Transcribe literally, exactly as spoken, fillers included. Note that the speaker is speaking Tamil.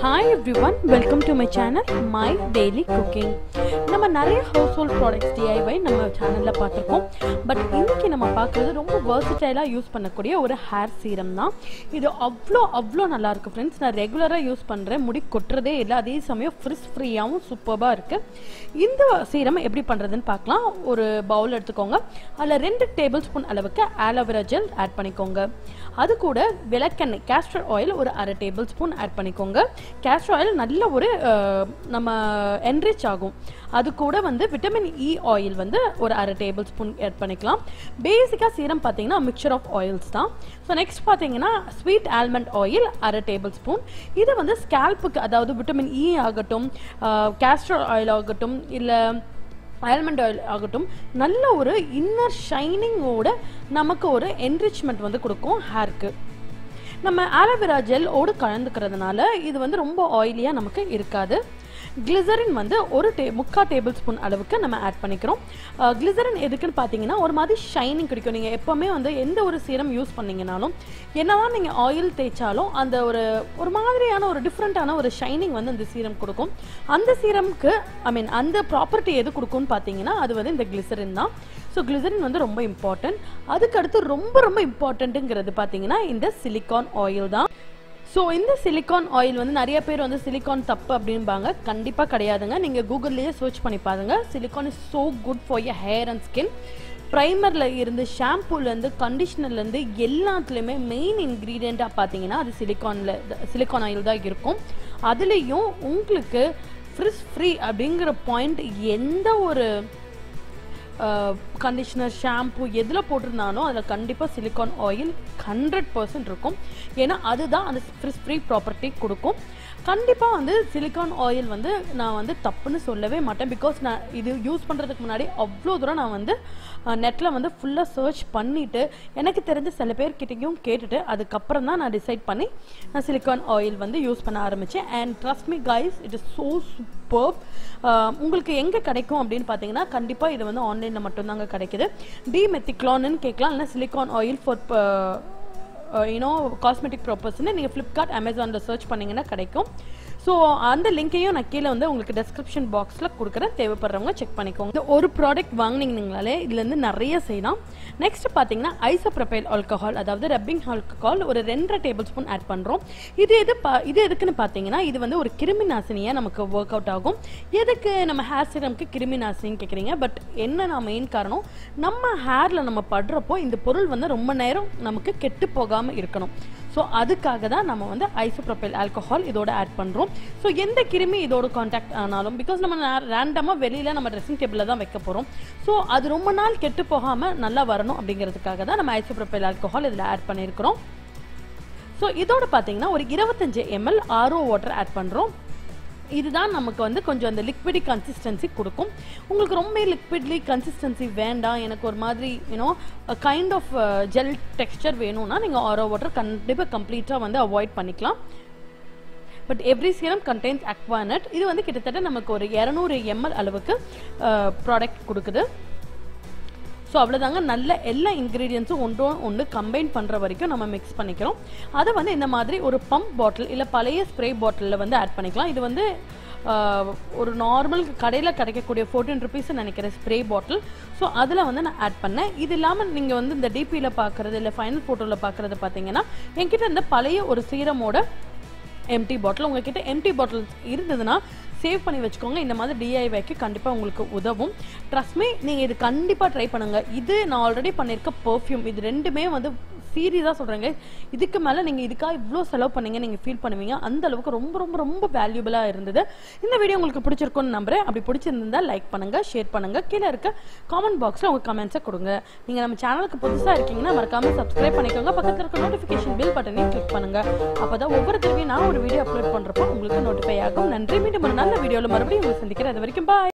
Hi everyone, welcome to my channel My Daily Cooking. நம்ம நிறைய household products D I Y நம்ம சேனல்ல பார்த்திருக்கோம். பட் இன்னைக்கு நம்ம பார்க்கிறது ரொம்ப versatile ஆ யூஸ் பண்ணக்கூடிய ஒரு hair serum தான். இது அவ்ளோ அவ்ளோ நல்லா இருக்கு फ्रेंड्स. நான் ரெகுலரா யூஸ் பண்றேன். முடி கொட்றதே இல்ல. அதே சமயம் ஃப்ரிஸ் ஃப்ரீயாவும் சூப்பரா இருக்கு. இந்த சீரம் எப்படி பண்றதுன்னு பார்க்கலாம். ஒரு பவுல் எடுத்துக்கோங்க. அதுல ரெண்டு டேபிள் ஸ்பூன் அளவுக்கு ஆலோவேரா ஜெல் ஆட் பண்ணிக்கோங்க. அது கூட விளக்கெண்ணெய் கேஸ்டர் ஆயில் ஒரு அரை டேபிள் ஸ்பூன் ஆட் பண்ணிக்கோங்க. கேஸ்டர் ஆயில் நல்ல ஒரு நம்ம என்ரிச் ஆகும். அது கூட வந்து விட்டமின் இ ஆயில் வந்து ஒரு அரை டேபிள் ஸ்பூன் ஆட் பண்ணிக்கலாம். பேசிக்காக சீரம் பார்த்தீங்கன்னா மிக்சர் ஆஃப் ஆயில்ஸ் தான். ஸோ நெக்ஸ்ட் பார்த்தீங்கன்னா ஸ்வீட் ஆல்மண்ட் ஆயில் அரை டேபிள் ஸ்பூன். இது வந்து ஸ்கேல்புக்கு, அதாவது விட்டமின் இ ஆகட்டும், கேஸ்டர் ஆயில் ஆகட்டும், இல்லை ஆல்மண்ட் ஆயில் ஆகட்டும், நல்ல ஒரு இன்னர் ஷைனிங்கோட நமக்கு ஒரு என்ரிச்மெண்ட் வந்து கொடுக்கும் ஹேருக்கு. நம்ம ஆலோவேரா ஜெல் ஓடு கலந்துக்கிறதுனால இது வந்து ரொம்ப ஆயிலியாக நமக்கு இருக்காது. கிளிசரின் வந்து ஒரு டே முக்கா டேபிள் ஸ்பூன் அளவுக்கு நம்ம ஆட் பண்ணிக்கிறோம். கிளிசரின் எதுக்குன்னு பார்த்தீங்கன்னா ஒரு மாதிரி ஷைனிங் கிடைக்கும். நீங்கள் எப்போவுமே வந்து எந்த ஒரு சீரம் யூஸ் பண்ணிங்கனாலும் என்னதான் நீங்கள் ஆயில் தேய்ச்சாலும் அந்த ஒரு ஒரு மாதிரியான ஒரு டிஃப்ரெண்ட்டான ஒரு ஷைனிங் வந்து அந்த சீரம் கொடுக்கும். அந்த சீரம்க்கு ஐ மீன் அந்த ப்ராப்பர்ட்டி எது கொடுக்கும்னு பார்த்தீங்கன்னா அது வந்து இந்த கிளிசரின் தான். ஸோ கிளிசரின் வந்து ரொம்ப இம்பார்ட்டன்ட். அதுக்கடுத்து ரொம்ப ரொம்ப இம்பார்ட்டண்ட்டுங்கிறது பார்த்தீங்கன்னா இந்த சிலிக்கான் ஆயில் தான். ஸோ இந்த சிலிக்கான் ஆயில் வந்து நிறைய பேர் வந்து சிலிக்கான் தப்பு அப்படின்பாங்க. கண்டிப்பாக கிடையாதுங்க. நீங்கள் கூகுள்லேயே சர்ச் பண்ணி பாருங்க. Silicone is so good for your hair and skin. ப்ரைமரில் இருந்து ஷாம்பூலேருந்து கண்டிஷ்னர்லேருந்து எல்லாத்துலேயுமே மெயின் இன்க்ரீடியண்ட்டாக பார்த்தீங்கன்னா அது சிலிக்கானில் சிலிக்கான் ஆயில் தான் இருக்கும். அதுலேயும் உங்களுக்கு ஃப்ரிஸ் ஃப்ரீ அப்படிங்கிற பாயிண்ட் எந்த ஒரு கண்டிஷ்னர் ஷாம்பு எதில் போட்டிருந்தாலும் அதில் கண்டிப்பாக சிலிக்கான் ஆயில் ஹண்ட்ரட் பர்சன்ட் இருக்கும். ஏன்னா அதுதான் அந்த ஃப்ரிஸ் ஃப்ரீ ப்ராப்பர்ட்டி கொடுக்கும். கண்டிப்பாக வந்து சிலிக்கான் ஆயில் வந்து நான் வந்து தப்புன்னு சொல்லவே மாட்டேன். பிகாஸ் நான் இது யூஸ் பண்ணுறதுக்கு முன்னாடி அவ்வளோ தூரம் நான் வந்து நெட்டில் வந்து ஃபுல்லாக சர்ச் பண்ணிவிட்டு எனக்கு தெரிஞ்ச சில பேர்கிட்டையும் கேட்டுட்டு அதுக்கப்புறம் தான் நான் டிசைட் பண்ணி நான் சிலிக்கான் ஆயில் வந்து யூஸ் பண்ண ஆரம்பித்தேன். And trust me guys, it is so super. உங்களுக்கு எங்கே கிடைக்கும் அப்படின்னு பார்த்தீங்கன்னா கண்டிப்பாக இது வந்து ஆன்லைனில் மட்டும்தாங்க கிடைக்குது. டிமெத்திக்ளான்னு கேட்கலாம், இல்லைனா silicone oil for you know cosmetic ப்ராப்பர்ஸ்ன்னு நீங்கள் ஃப்ளிப்கார்ட் அமேசானில் சர்ச் பண்ணிங்கன்னா கிடைக்கும். ஸோ அந்த லிங்க்கையும் நான் கீழே வந்து உங்களுக்கு டெஸ்கிரிப்ஷன் பாக்ஸில் கொடுக்குறேன். தேவைப்படுறவங்க செக் பண்ணிக்கோங்க. இந்த ஒரு ப்ராடக்ட் வாங்கினீங்கனாலே இதுலேருந்து நிறைய செய்யலாம். நெக்ஸ்ட் பார்த்தீங்கன்னா ஐசோப்ரோபைல் ஆல்கஹால், அதாவது ரப்பிங் ஆல்கஹால் ஒரு ரெண்டரை டேபிள் ஸ்பூன் ஆட் பண்ணுறோம். இது எது பா இது எதுக்குன்னு பார்த்தீங்கன்னா இது வந்து ஒரு கிருமி நாசினியாக நமக்கு ஒர்க் அவுட் ஆகும். எதுக்கு நம்ம ஹேர் சீரம்க்கு கிருமி நாசினின்னு கேட்குறீங்க. பட் என்ன நான் மெயின் காரணம், நம்ம ஹேரில் நம்ம படுறப்போ இந்த பொருள் வந்து ரொம்ப நேரம் நமக்கு கெட்டு போகாமல் இருக்கணும். ஸோ அதுக்காக தான் நம்ம வந்து ஐசோப்ரோபைல் ஆல்கஹால் இதோட ஆட் பண்ணுறோம். ஸோ எந்த கிருமி இதோட கான்டாக்ட் ஆனாலும், பிகாஸ் நம்ம ரேண்டமாக வெளியில் நம்ம ட்ரெஸ்ஸிங் டேபிளில் தான் வைக்க போகிறோம். ஸோ அது ரொம்ப நாள் கெட்டு போகாமல் நல்லா வரணும் அப்படிங்கிறதுக்காக தான் நம்ம ஐசோப்ரோபைல் ஆல்கஹால் இதில் ஆட் பண்ணியிருக்கிறோம். ஸோ இதோட பார்த்தீங்கன்னா ஒரு இருபத்தஞ்சு எம்எல் ஆர்ஓ வாட்டர் ஆட் பண்ணுறோம். இதுதான் நமக்கு வந்து கொஞ்சம் அந்த லிக்விடி கன்சிஸ்டன்சி கொடுக்கும். உங்களுக்கு ரொம்ப லிக்விட்லி கன்சிஸ்டன்சி வேண்டாம், எனக்கு ஒரு மாதிரி you know kind of gel texture வேணும்னா நீங்கள் ஆரோ வாட்டர் கண்டிப்பாக கம்ப்ளீட்டாக வந்து அவாய்ட் பண்ணிக்கலாம். But every serum contains aqua and. இது வந்து கிட்டத்தட்ட நமக்கு ஒரு இரநூறு எம்எல் அளவுக்கு ப்ராடக்ட் கொடுக்குது. ஸோ அவ்வளோதாங்க. நல்ல எல்லா இன்க்ரீடியன்ஸும் ஒன்றோ ஒன்று கம்பைன் பண்ணுற வரைக்கும் நம்ம மிக்ஸ் பண்ணிக்கிறோம். அதை வந்து இந்த மாதிரி ஒரு பம்ப் பாட்டில் இல்லை பழைய ஸ்ப்ரே பாட்டிலில் வந்து ஆட் பண்ணிக்கலாம். இது வந்து ஒரு நார்மல் கடையில் கிடைக்கக்கூடிய ஃபோர்டீன் ருபீஸ் நினைக்கிற ஸ்ப்ரே பாட்டில். ஸோ அதில் வந்து நான் ஆட் பண்ணேன். இது இல்லாமல் நீங்கள் வந்து இந்த டிபியில் பார்க்குறது இல்லை ஃபைனல் ஃபோட்டோவில் பார்க்குறது பார்த்தீங்கன்னா என்கிட்ட இந்த பழைய ஒரு சீரமோட எம்டி பாட்டில், உங்ககிட்ட எம்டி பாட்டில் இருந்ததுன்னா சேவ் பண்ணி வச்சுக்கோங்க. இந்த மாதிரி டிஐவைக்கு கண்டிப்பாக உங்களுக்கு உதவும். ட்ரஸ்ட் மீ, நீங்கள் இது கண்டிப்பாக ட்ரை பண்ணுங்கள். இது நான் ஆல்ரெடி பண்ணியிருக்க பர்ஃப்யூம், இது ரெண்டுமே வந்து சீரியஸாக சொல்கிறேங்க. இதுக்கு மேலே நீங்கள் இதுக்காக இவ்வளோ செலவு பண்ணீங்க நீங்கள் ஃபீல் பண்ணுவீங்க. அந்த அளவுக்கு ரொம்ப ரொம்ப ரொம்ப வேல்யூபிளாக இருந்தது. இந்த வீடியோ உங்களுக்கு பிடிச்சிருக்குன்னு நம்புறேன். அப்படி பிடிச்சிருந்தா லைக் பண்ணுங்கள், ஷேர் பண்ணுங்கள். கீழே இருக்க காமெண்ட் பாக்ஸில் உங்கள் கமெண்ட்ஸை கொடுங்க. நீங்கள் நம்ம சேனலுக்கு புதுசாக இருக்கீங்கன்னா மறக்காமல் சப்ஸ்கிரைப் பண்ணிக்கோங்க. பக்கத்தில் இருக்க நோட்டிஃபிகேஷன் பில் பட்டனையும் கிளிக் பண்ணுங்கள். அப்போ தான் ஒவ்வொரு தடவையும் நான் ஒரு வீடியோ அப்லோட் பண்ணுறப்போ உங்களுக்கு நோட்டிஃபை ஆகும். நன்றி. மீண்டும் ஒரு நல்ல வீடியோவில் மறுபடியும் உங்களை சந்திக்கிறேன். அது வரைக்கும் பாய்.